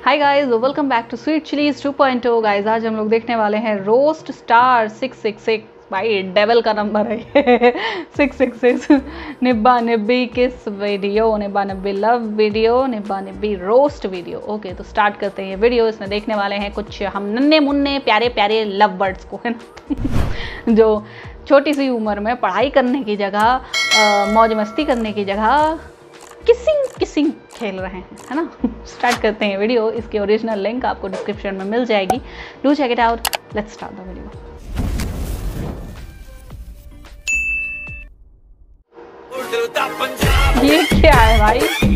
Hi guys, welcome back to sweet chillies 2.0। Guys आज हम लोग देखने वाले हैं रोस्ट स्टार 666। भाई डेविल का नंबर है ये 666। निब्बा निब्बी किस वीडियो, निब्बा निब्बी लव वीडियो, निब्बा निब्बी रोस्ट वीडियो। ओके तो स्टार्ट करते हैं ये वीडियो। इसमें देखने वाले हैं कुछ हम नन्हे मुन्ने प्यारे प्यारे लव बर्ड्स को, है ना जो छोटी सी उम्र में पढ़ाई करने की जगह मौज मस्ती करने की जगह किसिंग खेल रहे हैं, है ना। स्टार्ट करते हैं वीडियो। इसकी ओरिजिनल लिंक आपको डिस्क्रिप्शन में मिल जाएगी, do check it out. Let's start the video. ये क्या है भाई?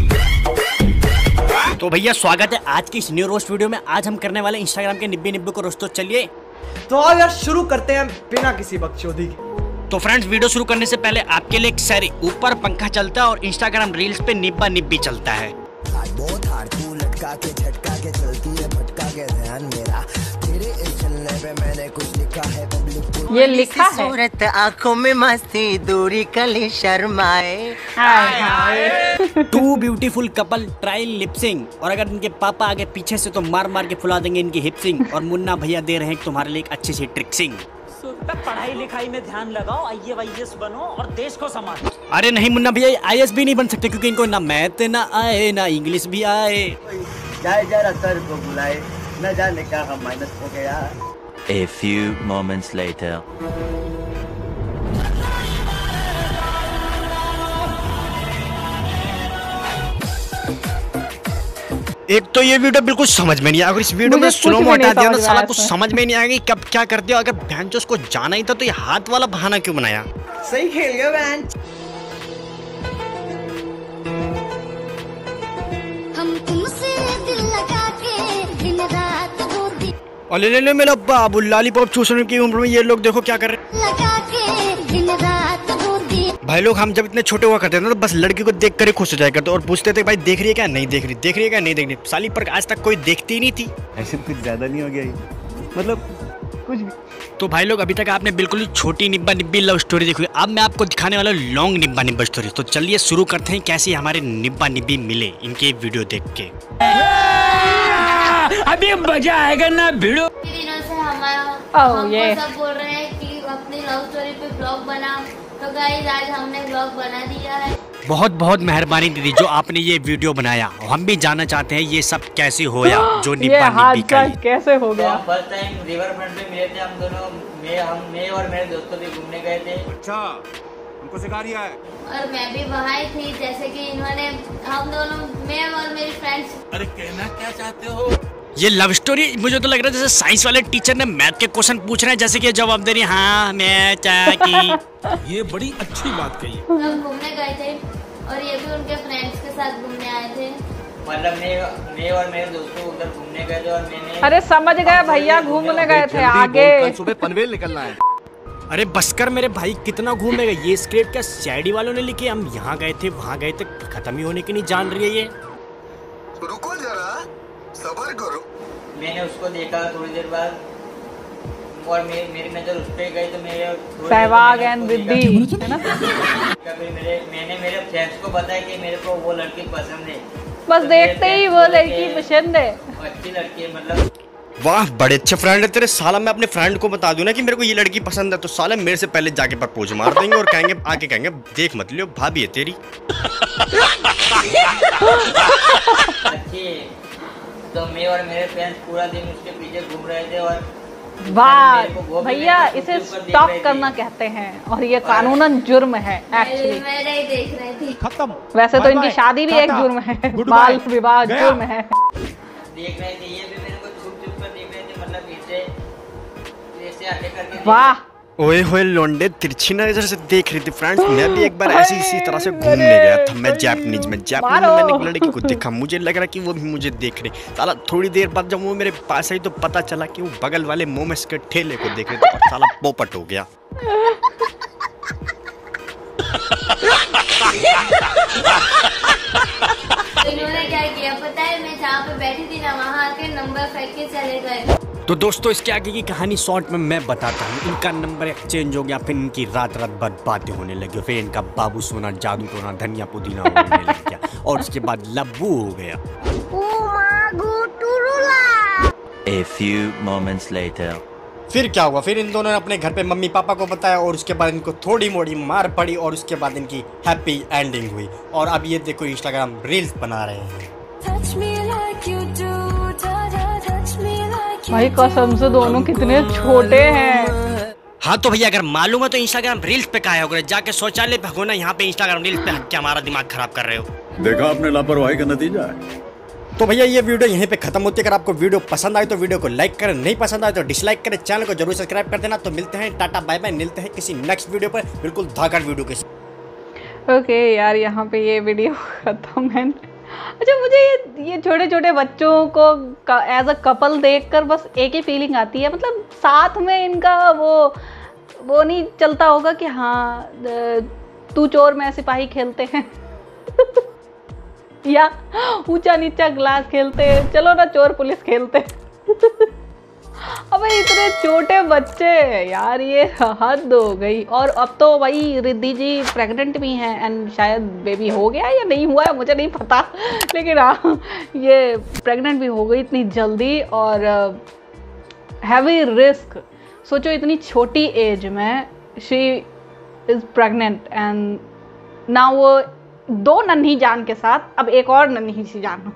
तो भैया स्वागत है आज की इस न्यू रोस्ट वीडियो में। आज हम करने वाले इंस्टाग्राम के निब्बे निब्बे को रोस्ट। तो चलिए तो आज यार शुरू करते हैं बिना किसी बकचोदी के। तो फ्रेंड्स वीडियो शुरू करने से पहले आपके लिए एक सारी ऊपर पंखा चलता है और इंस्टाग्राम रील्स पे निब्बा निब्बी चलता है। बहुत हार्ड तू लटका के झटका के चलती है भटका के ध्यान मेरा तेरे इस चलने पे मैंने कुछ लिखा है पब्लिक को। ये लिखा है सूरत आंखों में मस्ती दूरी कली शर्माए। हाय हाय। Two beautiful couple try lip sync, और अगर इनके पापा आगे पीछे से तो मार मार के फुला देंगे इनकी हिपसिंग। और मुन्ना भैया दे रहे हैं तुम्हारे लिए एक अच्छी सी ट्रिक्सिंग। पढ़ाई लिखाई में ध्यान लगाओ, IAS बनो और देश को संभालो। अरे नहीं मुन्ना भैया IAS भी नहीं बन सकते क्योंकि इनको ना मैथ ना आए ना इंग्लिश भी आए। जाए जरा सर को बुलाए न जाने कहाँ माइनस हो गया। A few moments later. एक तो ये वीडियो बिल्कुल समझ में नहीं आया। अगर इस वीडियो में स्लो मो हटा दिया ना साला कुछ समझ में नहीं आएगा कब क्या करते हो। अगर बहन जो उसको जाना ही था तो ये हाथ वाला बहाना क्यों बनाया? सही खेल गया बहन। हम तुमसे दिल लगा के दिन रात वो दिल अरे ले मेरा बाबू लॉलीपॉप चूसने की उम्र में ये लोग देखो क्या कर रहे हैं। लगा के दिन रात वो दिल। भाई लोग हम जब इतने छोटे हुआ करते थे ना तो बस लड़की को देख कर ही खुश हो जाया करते और पूछते थे भाई देख रही है क्या नहीं देख रही, देख रही है क्या नहीं देख रही। साली पर आज तक कोई देखती ही नहीं थी। ऐसे कुछ ज्यादा नहीं हो गया ये, मतलब कुछ भी। तो भाई लोग अभी तक आपने बिल्कुल ही छोटी निब्बा निब्बी लव स्टोरी देखी। अब मैं आपको दिखाने वाला लॉन्ग निब्बा निब्बा स्टोरी। तो चलिए शुरू करते हैं कैसे हमारे निब्बा निब्बी मिले इनके वीडियो देख के। अभी मजा आएगा ना भिड़ो। दिनों से हमारा ये सब बोल रहे हैं कि अपनी लव स्टोरी पे ब्लॉग बना, तो गाइस आज हमने ब्लॉग बना दिया है। बहुत बहुत मेहरबानी दीदी जो आपने ये वीडियो बनाया। हम भी जानना चाहते हैं ये सब कैसे होया जो निब्बा निब्बी का कैसे हो गया। फर्स्ट टाइम रिवर फ्रंट पे मिले थे हम दोनों। मैं और मेरे दोस्तों भी घूमने गए थे। अच्छा हमको सिखा रिया है। और मैं भी वहाँ ही थी जैसे कि इन्होंने हम दोनों, मैं और मेरी फ्रेंड्स। अरे कहना क्या चाहते हो? ये लव स्टोरी मुझे तो लग रहा है जैसे साइंस वाले टीचर ने मैथ के क्वेश्चन पूछ रहे हैं जैसे कि जवाब दे रही है हाँ मैं की। ये बड़ी अच्छी बात कही। हम घूमने गए थे और ये भी उनके फ्रेंड्स के साथ घूमने आए थे। मतलब मैं और मेरे दोस्तों उधर घूमने गए थे और मैंने अरे समझ गए भैया, घूमने गए थे आगे। सुबह पनवेल निकलना है। अरे बसकर मेरे भाई कितना घूमेगा। ये स्क्रिप्ट क्या सीआईडी वालों ने लिखी? हम यहाँ गए थे वहाँ गए थे, खत्म ही होने की नहीं जान रही है ये। रुको जरा सब्र करो। मैंने उसको देखा थोड़ी देर बाद और मेरी नजर उस पे गई तो मेरे सहवाग एंड रिद्धि, है ना। फिर मैंने मेरे फ्रेंड्स को बताया कि मेरे को वो लड़की पसंद है। बस देखते ही वो लड़की पसंद है। अच्छी लड़की है मतलब। वाह बड़े अच्छे फ्रेंड है तेरे। साला मैं अपने फ्रेंड को बता दूं ना कि मेरे को ये लड़की पसंद है तो साला मेरे से पहले जाके प्रपोज मार देंगे और कहेंगे आके कहेंगे देख मत लियो भाभी है तेरी। अच्छी तो मैं और मेरे फ्रेंड्स पूरा दिन उसके पीछे घूम रहे थे और वाह भैया इसे स्टॉक करना कहते हैं और ये कानूनन जुर्म है एक्चुअली। मैं नहीं देख रही थी। खत्म। वैसे तो इनकी शादी भी एक जुर्म है, बाल विवाह जुर्म है। देख रहे थे, ये भी मेरे को छुप छुप कर देख रहे थे, मतलब ऐसे आगे करके। वाह ओए होए लोंडे तिरछी नजर से देख रही थी फ्रेंड्स। मैं भी एक बार ऐसी इसी तरह से घूमने गया था। मैं जापानीज में मैंने एक लड़की को देखा, मुझे लग रहा कि वो भी मुझे देख रही। साला थोड़ी देर बाद जब वो मेरे पास आई तो पता चला कि वो बगल वाले मोमोस के ठेले को देख रहे थे और साला पोपट हो गया। इन्होंने क्या किया पता है, मैं जहाँ पे बैठी थी ना वहाँ आके नंबर फेंक के चले गए। तो दोस्तों इसके आगे की कहानी शॉर्ट में मैं बताता हूँ। इनका नंबर एक्सचेंज हो गया, फिर इनकी रात रात भर बातें होने लगी, फिर इनका बाबू सोना जादू टोना धनिया पुदीना होने लग गया और उसके बाद लब्बू हो गया। ओ माँ go to A few moments later. फिर क्या हुआ? फिर इन दोनों ने अपने घर पे मम्मी पापा को बताया और उसके बाद इनको थोड़ी मोड़ी मार पड़ी और उसके बाद इनकी हैप्पी एंडिंग हुई। और अब ये देखो इंस्टाग्राम रील्स बना रहे हैं। भाई कसम से दोनों कितने छोटे हैं। हाँ तो भैया अगर मालूम है तो इंस्टाग्राम रील्स पे काहे हो गए? जाके शौचालय पे हो ना, यहाँ पे इंस्टाग्राम रील्स पे क्या हमारा दिमाग खराब कर रहे हो? देखा आपने लापरवाही का नतीजा है। तो भैया ये वीडियो यहीं पे खत्म होती है। अगर आपको वीडियो पसंद आए तो वीडियो को लाइक करें, नहीं पसंद आए तो डिसलाइक करें, चैनल को जरूर सब्सक्राइब कर देना। तो मिलते हैं, टाटा बाय बाय, मिलते हैं किसी नेक्स्ट वीडियो पर बिल्कुल धाकड़ वीडियो के साथ। ओके यार, यहाँ पे ये वीडियो खत्म है। अच्छा, मुझे ये छोटे छोटे बच्चों को एज अ कपल देखकर बस एक ही फीलिंग आती है, मतलब साथ में इनका वो नहीं चलता होगा कि हाँ तू चोर मैं सिपाही खेलते हैं या ऊंचा नीचा ग्लास खेलते हैं, चलो ना चोर पुलिस खेलते अबे इतने छोटे बच्चे यार, ये हद हो गई। और अब तो भाई रिद्धि जी प्रेग्नेंट भी हैं एंड शायद बेबी हो गया या नहीं हुआ है मुझे नहीं पता, लेकिन हाँ ये प्रेग्नेंट भी हो गई इतनी जल्दी। और हैवी रिस्क, सोचो इतनी छोटी एज में शी इज़ प्रेग्नेंट एंड ना वो 2 नन्ही जान के साथ अब एक और नन्ही सी जान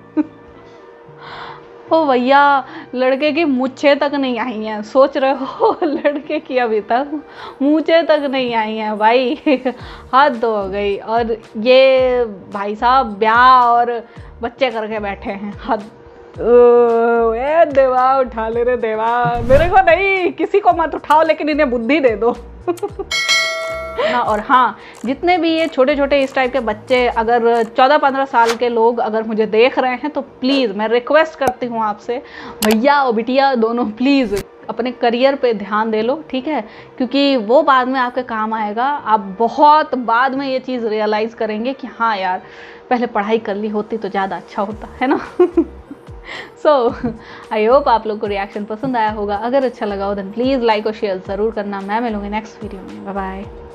ओ भैया, लड़के की मूछें तक नहीं आई हैं, सोच रहे हो लड़के की अभी तक मूछें तक नहीं आई हैं भाई हद हो गई। और ये भाई साहब ब्याह और बच्चे करके बैठे हैं, हद। ए देवा उठा ले रे देवा, मेरे को नहीं, किसी को मत उठाओ लेकिन इन्हें बुद्धि दे दो ना। और हाँ, जितने भी ये छोटे छोटे इस टाइप के बच्चे, अगर 14-15 साल के लोग अगर मुझे देख रहे हैं तो प्लीज़ मैं रिक्वेस्ट करती हूँ आपसे, भैया और बिटिया दोनों प्लीज़ अपने करियर पे ध्यान दे लो, ठीक है? क्योंकि वो बाद में आपके काम आएगा। आप बहुत बाद में ये चीज़ रियलाइज़ करेंगे कि हाँ यार पहले पढ़ाई कर ली होती तो ज़्यादा अच्छा होता है ना सो आई होप आप लोग को रिएक्शन पसंद आया होगा। अगर अच्छा लगा हो देन प्लीज़ लाइक और शेयर ज़रूर करना। मैं मिलूंगी नेक्स्ट वीडियो में। Bye bye.